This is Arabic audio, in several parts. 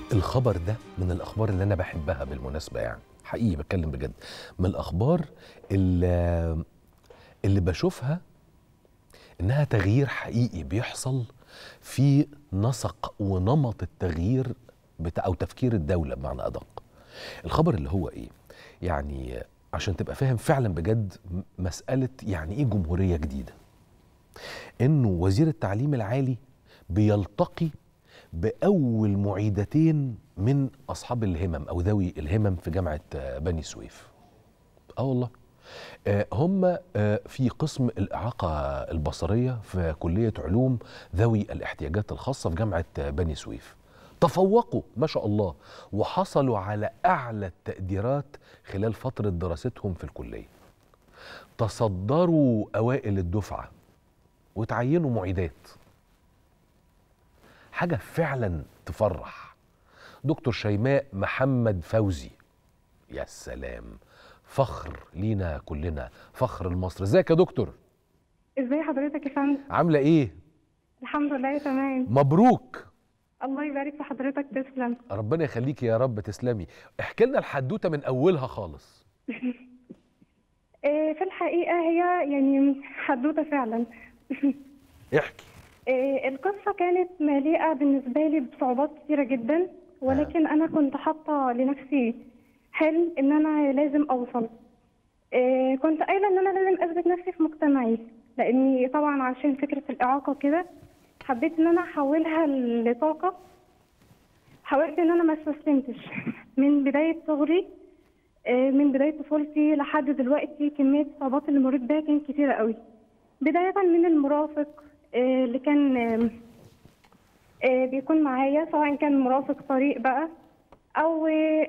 الخبر ده من الأخبار اللي أنا بحبها بالمناسبة، يعني حقيقي بتكلم بجد، من الأخبار اللي بشوفها إنها تغيير حقيقي بيحصل في نسق ونمط التغيير بتاع أو تفكير الدولة بمعنى أدق. الخبر اللي هو إيه؟ يعني عشان تبقى فاهم فعلا بجد مسألة يعني إيه جمهورية جديدة، إنه وزير التعليم العالي بيلتقي بأول معيدتين من أصحاب الهمم أو ذوي الهمم في جامعة بني سويف. والله هم في قسم الإعاقة البصرية في كلية علوم ذوي الاحتياجات الخاصة في جامعة بني سويف. تفوقوا ما شاء الله وحصلوا على أعلى التقديرات خلال فترة دراستهم في الكلية. تصدروا أوائل الدفعة وتعينوا معيدات. حاجة فعلا تفرح. دكتور شيماء محمد فوزي، يا سلام، فخر لينا كلنا، فخر لمصر. ازيك يا دكتور؟ ازاي حضرتك يا فندم؟ عاملة ايه؟ الحمد لله تمام. مبروك. الله يبارك في حضرتك، تسلم. ربنا يخليكي يا رب، تسلمي. احكي لنا الحدوتة من أولها خالص. في الحقيقة هي يعني حدوتة فعلا. احكي. القصة كانت مليئة بالنسبة لي بصعوبات كتيرة جدا، ولكن أنا كنت حاطة لنفسي حلم إن أنا لازم أوصل. كنت قايلة إن أنا لازم أثبت نفسي في مجتمعي، لأني طبعا عشان فكرة الإعاقة كده حبيت إن أنا أحولها لطاقة. حاولت إن أنا ما استسلمتش من بداية صغري، من بداية طفولتي لحد دلوقتي. كمية الصعوبات اللي مريت بيها كانت كتيرة قوي، بداية من المرافق اللي كان بيكون معايا، سواء كان مرافق طريق بقى أو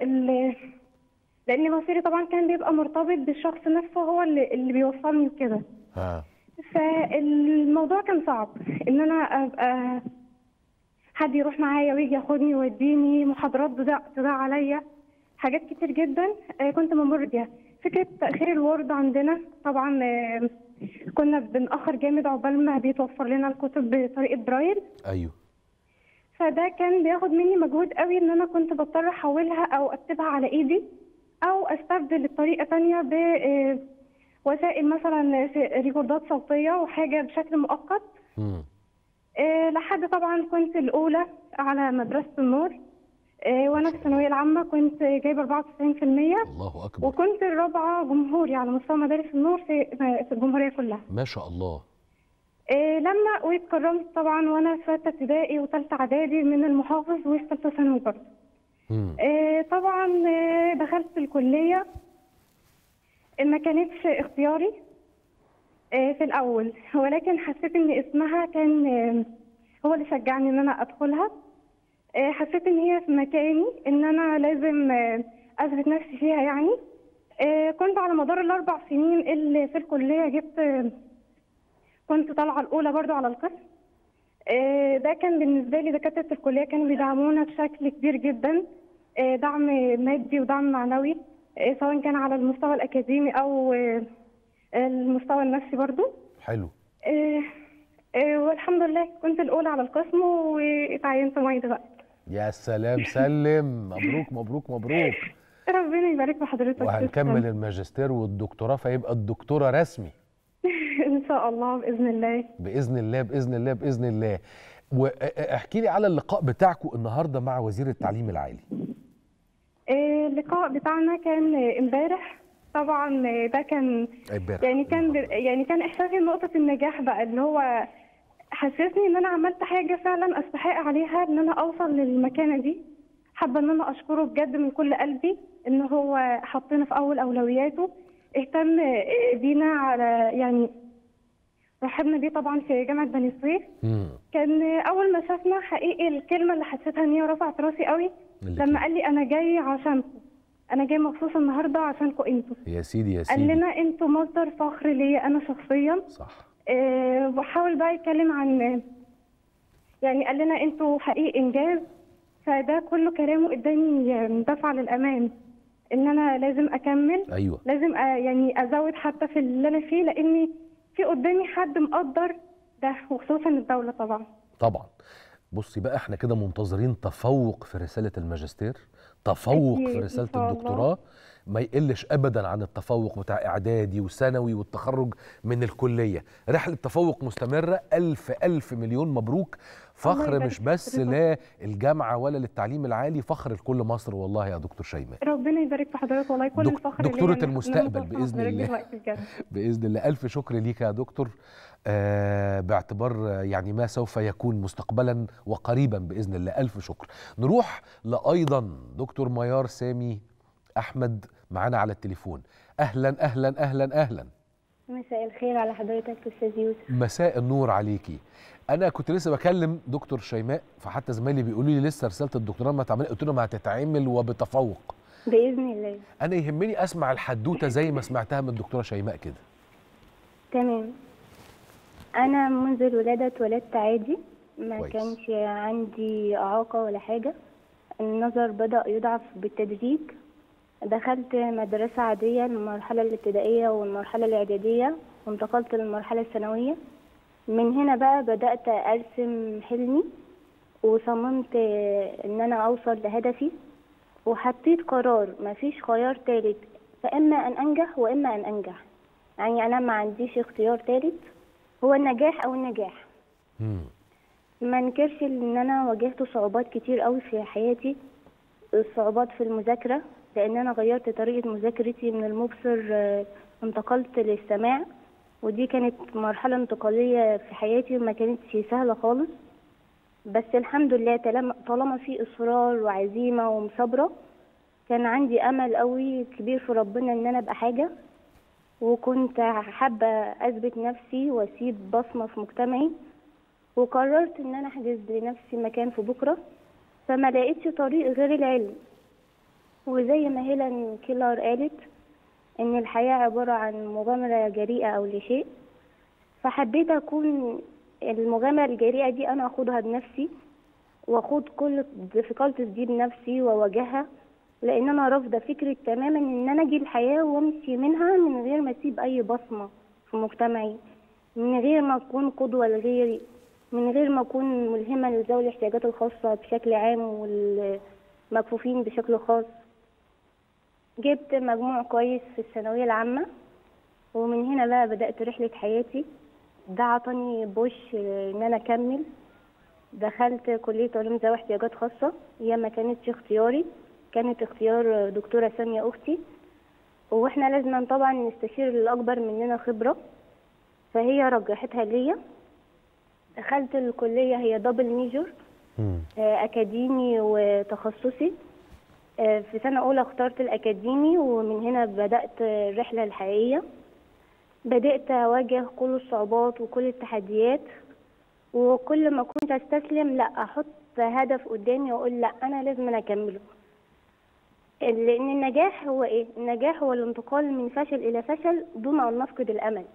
لأن مصيري طبعا كان بيبقى مرتبط بالشخص نفسه، هو اللي بيوصلني كده. فالموضوع كان صعب إن أنا أبقى حد يروح معايا ويجي ياخدني ويوديني، محاضرات تضيع عليا، حاجات كتير جدا كنت بمر بيها. فكرة تأخير الورد عندنا طبعا، كنا بنأخر جامد عقبال ما بيتوفر لنا الكتب بطريقة برايل. ايوه. فده كان بياخد مني مجهود قوي، ان انا كنت بضطر احولها او اكتبها على ايدي، او استبدل الطريقة تانية بوسائل مثلا ريكوردات صوتية وحاجة بشكل مؤقت. لحد طبعا كنت الأولى على مدرسة النور، وأنا في الثانوية العامة كنت جايبة 94%. الله أكبر. وكنت الرابعة جمهوري على مستوى مدارس النور في الجمهورية كلها. ما شاء الله. لما واتكرمت طبعا وأنا في ثالثة ابتدائي وثالثة إعدادي من المحافظ، وفي ثالثة ثانوي برضه. طبعا دخلت الكلية، ما كانتش اختياري في الأول، ولكن حسيت إن اسمها كان هو اللي شجعني إن أنا أدخلها. حسيت إن هي في مكاني، إن أنا لازم أثبت نفسي فيها يعني. كنت على مدار ال4 سنين اللي في الكلية كنت طالعة الأولى برضو على القسم. ده كان بالنسبة لي دكاترة الكلية كانوا بيدعمونا بشكل كبير جدا، دعم مادي ودعم معنوي، سواء كان على المستوى الأكاديمي أو المستوى النفسي برضو. حلو. والحمد لله كنت الأولى على القسم واتعينت معيدة بقى. يا سلام، سلم. مبروك مبروك مبروك. ربنا يبارك في حضرتك. وهنكمل الماجستير والدكتوراه فيبقى الدكتورة رسمي. إن شاء الله بإذن الله. بإذن الله بإذن الله بإذن الله. واحكي لي على اللقاء بتاعكم النهارده مع وزير التعليم العالي. اللقاء بتاعنا كان امبارح. طبعا ده كان يعني كان احساسي نقطة النجاح بقى، اللي هو حسسني ان انا عملت حاجة فعلا استحق عليها ان انا اوصل للمكانة دي. حابة ان انا اشكره بجد من كل قلبي، ان هو حطينا في اول اولوياته، اهتم بينا، على يعني رحبنا بيه طبعا في جامعة بني سويف. كان اول ما شافنا حقيقي الكلمة اللي حسيتها ان هي رفعت راسي قوي لما قال لي انا جاي عشانكم، انا جاي مخصوص النهارده عشانكم انتوا. يا سيدي يا سيدي. قال لنا انتوا مصدر فخر ليا انا شخصيا. صح. وحاول بقى يتكلم عن، يعني قال لنا انتوا حقيقي انجاز. فده كله كلامه اداني دفعه للامام، ان انا لازم اكمل. ايوه. لازم يعني ازود حتى في اللي انا فيه، لاني في قدامي حد مقدر ده، وخصوصا الدوله طبعا. طبعا. بصي بقى، احنا كده منتظرين تفوق في رسالة الماجستير، تفوق في أكيد إن رسالة شاء الله. الدكتوراه، ما يقلش ابدا عن التفوق بتاع اعدادي وثانوي والتخرج من الكلية. رحلة تفوق مستمرة، الف الف مليون مبروك. الله فخر يبارك مش في بس حضرتك. للجامعة ولا للتعليم العالي، فخر لكل مصر والله يا دكتور شيماء. ربنا يبارك في حضرتك، والله كل الفخر ليا دكتورة إن أنا المستقبل متواصلة مع بإذن حضرتك الله. دلوقتي بجد. بإذن الله. ألف شكر ليك يا دكتور، باعتبار يعني ما سوف يكون مستقبلا وقريبا بإذن الله. ألف شكر. نروح لأيضا دكتور ميار سامي أحمد معانا على التليفون. أهلا أهلا أهلا أهلا. مساء الخير على حضرتك أستاذ يوسف. مساء النور عليكي. أنا كنت لسه بكلم دكتور شيماء، فحتى زمايلي بيقولوا لي لسه رسالة الدكتوراه ما اتعملت، قلت لهم هتتعمل وبتفوق. بإذن الله. أنا يهمني أسمع الحدوتة زي ما سمعتها من الدكتورة شيماء كده. تمام. أنا منذ الولادة اتولدت عادي، ما كويس. كانش عندي إعاقة ولا حاجة. النظر بدأ يضعف بالتدريج. دخلت مدرسة عادية، المرحلة الابتدائية والمرحلة الإعدادية، وانتقلت للمرحلة الثانوية. من هنا بقى بدأت أرسم حلمي، وصممت إن أنا أوصل لهدفي، وحطيت قرار مفيش خيار تالت، فإما أن أنجح وإما أن أنجح. يعني أنا ما عنديش اختيار تالت، هو النجاح أو النجاح. ما انكرش إن أنا واجهت صعوبات كتير قوي في حياتي. الصعوبات في المذاكرة، لأن أنا غيرت طريقة مذاكرتي من المبصر، انتقلت للسماع، ودي كانت مرحلة انتقالية في حياتي وما كانتش سهلة خالص. بس الحمد لله طالما في إصرار وعزيمة ومثابرة، كان عندي أمل قوي كبير في ربنا إن أنا أبقى حاجة، وكنت حابة أثبت نفسي وأسيب بصمة في مجتمعي. وقررت إن أنا أحجز لنفسي مكان في بكرة، فما لقيتش طريق غير العلم. وزي ما هيلين كيلر قالت إن الحياة عبارة عن مغامرة جريئة أو لشيء، فحبيت أكون المغامرة الجريئة دي أنا أخوضها بنفسي، وأخوض كل الديفيكالتيز دي بنفسي وأواجهها، لأن أنا رافضة فكرة تماما إن أنا أجي الحياة وأمشي منها من غير ما أسيب أي بصمة في مجتمعي، من غير ما أكون قدوة لغيري، من غير ما أكون ملهمة لذوي الاحتياجات الخاصة بشكل عام والمكفوفين بشكل خاص. جبت مجموع كويس في الثانوية العامة، ومن هنا بقى بدأت رحلة حياتي. ده عطاني بوش إن أنا أكمل. دخلت كلية علوم ذوي احتياجات خاصة، هي ما كانتش اختياري، كانت اختيار دكتورة سامية أختي، وإحنا لازم طبعا نستشير الأكبر مننا خبرة، فهي رجحتها ليا. دخلت الكلية، هي دبل ميجور، أكاديمي وتخصصي. في سنة أولى اخترت الأكاديمي، ومن هنا بدأت الرحلة الحقيقية. بدأت أواجه كل الصعوبات وكل التحديات، وكل ما كنت أستسلم لا أحط هدف قدامي وأقول لا أنا لازم أكمله. لأن النجاح هو إيه؟ النجاح هو الانتقال من فشل إلى فشل دون أن نفقد الأمل.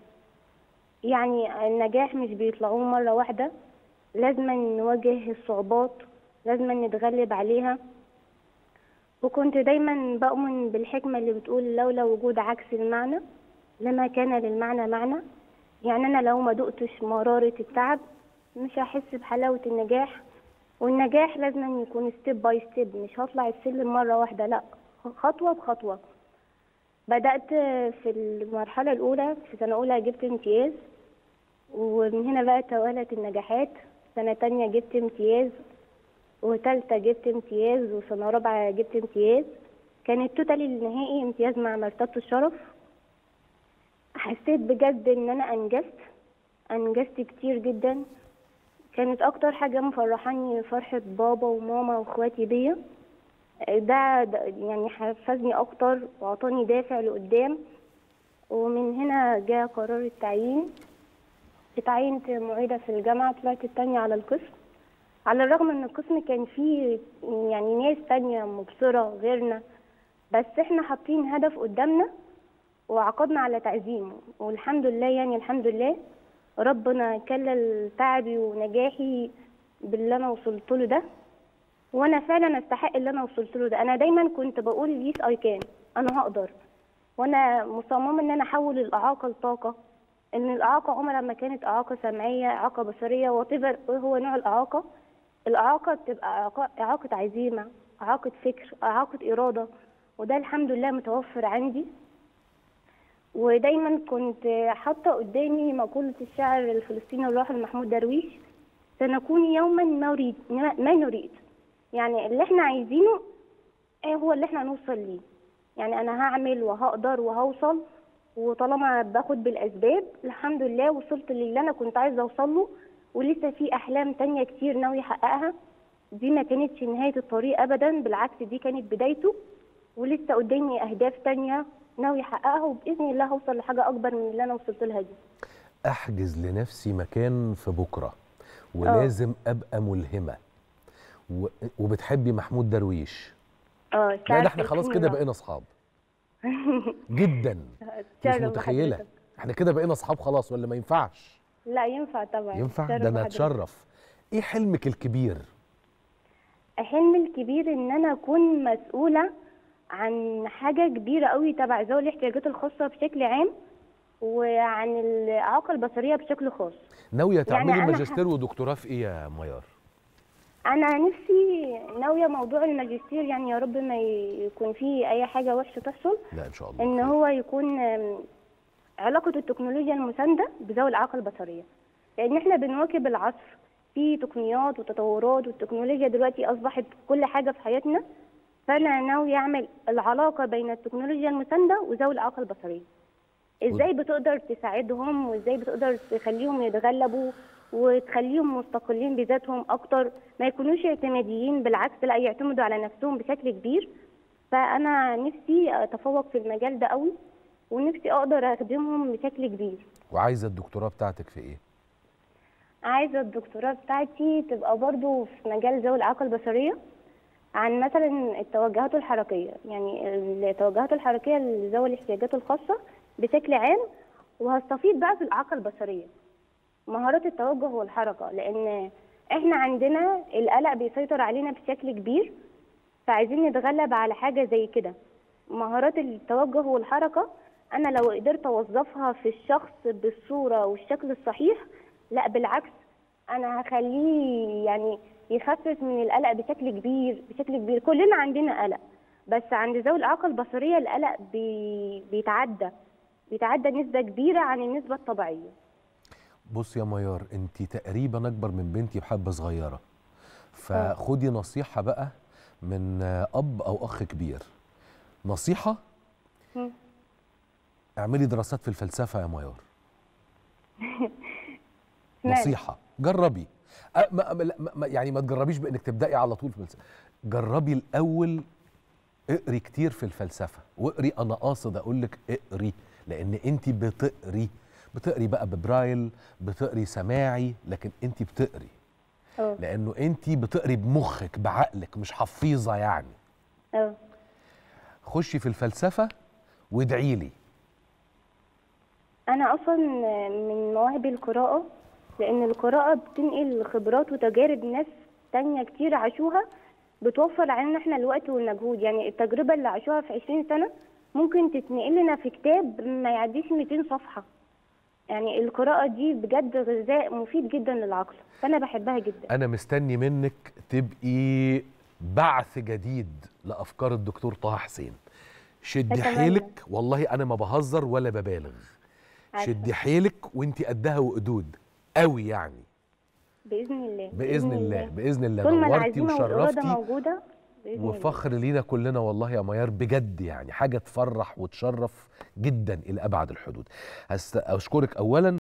يعني النجاح مش بيطلعوه مرة واحدة، لازم نواجه الصعوبات، لازم نتغلب عليها. وكنت دايما بؤمن بالحكمة اللي بتقول لولا وجود عكس المعنى لما كان للمعنى معنى. يعني أنا لو ما دقتش مرارة التعب مش هحس بحلاوة النجاح. والنجاح لازم يكون ستيب باي ستيب، مش هطلع السلم مرة واحدة، لا، خطوة بخطوة. بدأت في المرحلة الأولى، في سنة أولى جبت امتياز، ومن هنا بقى توالت النجاحات. سنة تانية جبت امتياز، وتالتة جبت امتياز، وسنة رابعة جبت امتياز. كان التوتال النهائي امتياز مع مرتبة الشرف. حسيت بجد ان انا انجزت كتير جدا. كانت اكتر حاجة مفرحاني فرحة بابا وماما واخواتي بيا. ده يعني حفزني اكتر وعطاني دافع لقدام. ومن هنا جاء قرار التعيين. اتعينت معيدة في الجامعة، طلعت التانية على القسم، على الرغم ان القسم كان فيه يعني ناس تانية مبصرة غيرنا، بس احنا حاطين هدف قدامنا وعقدنا على تعزيمه. والحمد لله، يعني الحمد لله ربنا كلل تعبي ونجاحي باللي انا وصلت له ده، وانا فعلا استحق اللي انا وصلت له ده. انا دايما كنت بقول يس اي كان، انا هقدر، وانا مصممه ان انا احول الاعاقه لطاقه. ان الاعاقه عمرها ما كانت اعاقه سمعيه، اعاقه بصريه، وات ايفر هو نوع الاعاقه، الإعاقة بتبقى إعاقة عزيمة، إعاقة فكر، إعاقة إرادة، وده الحمد لله متوفر عندي. ودايما كنت حاطة قدامي مقولة الشاعر الفلسطيني الراحل محمود درويش: سنكون يوما ما نريد. يعني اللي احنا عايزينه هو اللي احنا نوصل ليه. يعني انا هعمل وهقدر وهوصل، وطالما باخد بالاسباب الحمد لله وصلت للي انا كنت عايزه اوصل له، ولسه في احلام تانية كتير ناوي احققها. دي ما كانتش نهايه الطريق ابدا، بالعكس دي كانت بدايته، ولسه قدامي اهداف تانية ناوي احققها، وباذن الله هوصل لحاجه اكبر من اللي انا وصلت لها دي. احجز لنفسي مكان في بكره، ولازم ابقى ملهمه. وبتحبي محمود درويش؟ لا ده احنا خلاص كده بقينا اصحاب. جدا. مش متخيله احنا كده بقينا اصحاب خلاص ولا ما ينفعش؟ لا ينفع طبعا. ينفع، ده انا اتشرف. ايه حلمك الكبير؟ حلمي الكبير ان انا اكون مسؤوله عن حاجه كبيره قوي تبع ذوي الاحتياجات الخاصه بشكل عام، وعن الاعاقه البصريه بشكل خاص. ناويه تعملي يعني ماجستير ودكتوراه في ايه يا ميار؟ انا نفسي ناويه موضوع الماجستير، يعني يا رب ما يكون فيه اي حاجه وحشه تحصل. لا ان شاء الله. ان هو يكون علاقه التكنولوجيا المسانده بذوي الاعاقه البصريه، لان احنا بنواكب العصر في تقنيات وتطورات، والتكنولوجيا دلوقتي اصبحت كل حاجه في حياتنا. فانا ناوي اعمل العلاقه بين التكنولوجيا المسانده وذوي الاعاقه البصريه. ازاي بتقدر تساعدهم، وازاي بتقدر تخليهم يتغلبوا وتخليهم مستقلين بذاتهم اكتر، ما يكونوش اعتماديين، بالعكس لا يعتمدوا على نفسهم بشكل كبير. فانا نفسي اتفوق في المجال ده قوي، ونفسي اقدر اخدمهم بشكل كبير. وعايزه الدكتوراه بتاعتك في ايه؟ عايزه الدكتوراه بتاعتي تبقى برضو في مجال ذوي الاعاقه البصريه، عن مثلا التوجهات الحركيه، يعني التوجهات الحركيه لذوي الاحتياجات الخاصه بشكل عام. وهستفيد بقى في الاعاقه البصريه مهارات التوجه والحركه، لان احنا عندنا القلق بيسيطر علينا بشكل كبير، فعايزين نتغلب على حاجه زي كده. مهارات التوجه والحركه انا لو قدرت اوظفها في الشخص بالصوره والشكل الصحيح، لا بالعكس انا هخليه يعني يخفف من القلق بشكل كبير بشكل كبير. كلنا عندنا قلق، بس عند ذوي الاعاقه البصريه القلق بيتعدى نسبه كبيره عن النسبه الطبيعيه. بص يا ميار، انت تقريبا اكبر من بنتي بحبه صغيره، فخدي نصيحه بقى من اب او اخ كبير. نصيحه: اعملي دراسات في الفلسفه يا ميار. نصيحه، جربي. يعني ما تجربيش بانك تبداي على طول في الفلسفه، جربي الاول. اقري كتير في الفلسفه، واقري، انا قاصد اقول لك اقري، لان انت بتقري بقى ببرايل، بتقري سماعي، لكن انت بتقري لانه انت بتقري بمخك بعقلك، مش حفيظه يعني. خشي في الفلسفه وادعي لي. انا اصلا من مواهبي القراءه، لان القراءه بتنقل خبرات وتجارب ناس تانية كتير عاشوها، بتوفر علينا احنا الوقت والمجهود. يعني التجربه اللي عاشوها في 20 سنه ممكن تتنقل لنا في كتاب ما يعديش 200 صفحه. يعني القراءه دي بجد غذاء مفيد جدا للعقل، فانا بحبها جدا. انا مستني منك تبقي بعث جديد لافكار الدكتور طه حسين. شدي حيلك، والله انا ما بهزر ولا ببالغ. شدي حيلك وانتي قدها وقدود قوي يعني. باذن الله باذن الله باذن الله. طول ما نورتي وشرفتي موجوده وفخر لينا كلنا والله يا ميار، بجد يعني حاجه تفرح وتشرف جدا الى ابعد الحدود. اشكرك اولا